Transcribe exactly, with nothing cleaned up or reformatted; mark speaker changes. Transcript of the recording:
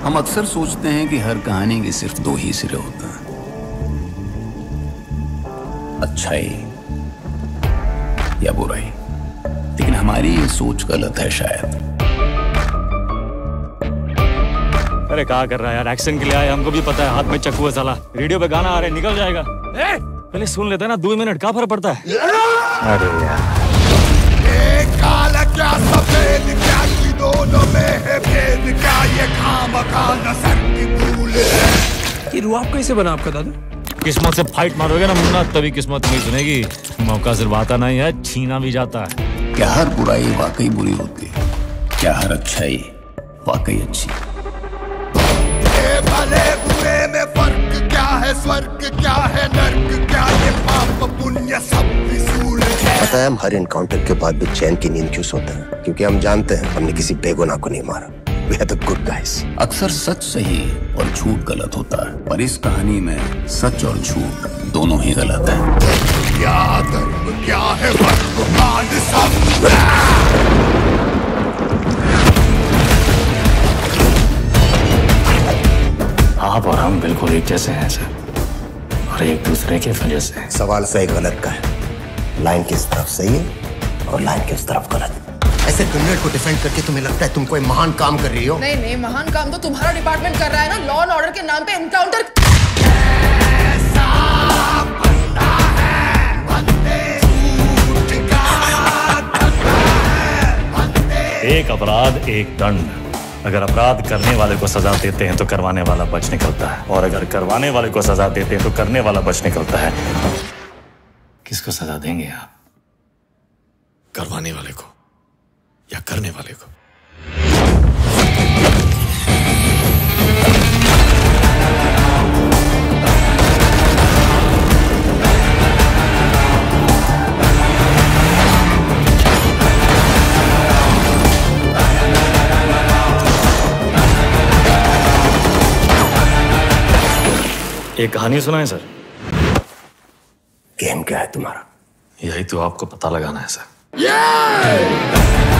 Speaker 1: हम अक्सर सोचते हैं कि हर कहानी के सिर्फ दो ही सिरे होते हैं, अच्छाई या बुराई। लेकिन हमारी ये सोच गलत है शायद।
Speaker 2: अरे क्या कर रहा है यार, एक्शन के लिए आए, हमको भी पता है हाथ में चक्कू है साला। रेडियो पे गाना आ रहा है, निकल जाएगा। ए? पहले सुन लेते हैं ना, दो मिनट क्या फर्क पड़ता है। अरे यार
Speaker 3: काला क्या सफेद क्या की दोनों में है भेद क्या, ये खामखा नजर की भूल है।
Speaker 4: ये रुआब कैसे बना आपका दादा?
Speaker 2: किस्मत से फाइट मारोगे ना मुन्ना, तभी किस्मत नहीं सुनेगी। मौका सिर्फ आता नहीं है, छीना भी जाता है।
Speaker 1: क्या हर बुराई वाकई बुरी होती है? क्या हर अच्छाई वाकई अच्छी?
Speaker 3: भले बुरे में फर्क क्या है, स्वर्ग क्या है, नर्क क्या, ये पाप पुण्य सब विसूल है।
Speaker 5: पता है हम हर इनकाउंटर के बाद भी चैन की नींद क्यों सोते हैं? क्योंकि हम जानते हैं हमने किसी बेगुनाह को नहीं मारा। We are the good guys।
Speaker 1: अक्सर सच सही और झूठ गलत होता है, पर इस कहानी में सच और झूठ दोनों ही गलत है।
Speaker 3: क्या धर्म क्या है, वर्तमान सब
Speaker 2: आप और हम बिल्कुल एक जैसे हैं सर, और एक दूसरे के वजह से।
Speaker 5: सवाल सही गलत का है, लाइन किस तरफ सही है और लाइन किस तरफ गलत। ऐसे क्रिमिनल को डिफेंड करके तुम्हें लगता है तुम कोई महान काम कर रही हो?
Speaker 6: नहीं नहीं, महान काम तो तुम्हारा डिपार्टमेंट कर रहा है ना, लॉ एंड ऑर्डर के नाम पे एनकाउंटर।
Speaker 2: एक अपराध एक दंड। अगर अपराध करने वाले को सजा देते हैं तो करवाने वाला बच निकलता है, और अगर करवाने वाले को सजा देते हैं तो करने वाला बच निकलता है। किसको सजा देंगे आप?
Speaker 4: करवाने वाले को या करने वाले को?
Speaker 2: एक कहानी सुनाएं सर।
Speaker 5: गेम क्या है तुम्हारा?
Speaker 2: यही तो आपको पता लगाना है सर।
Speaker 3: yeah!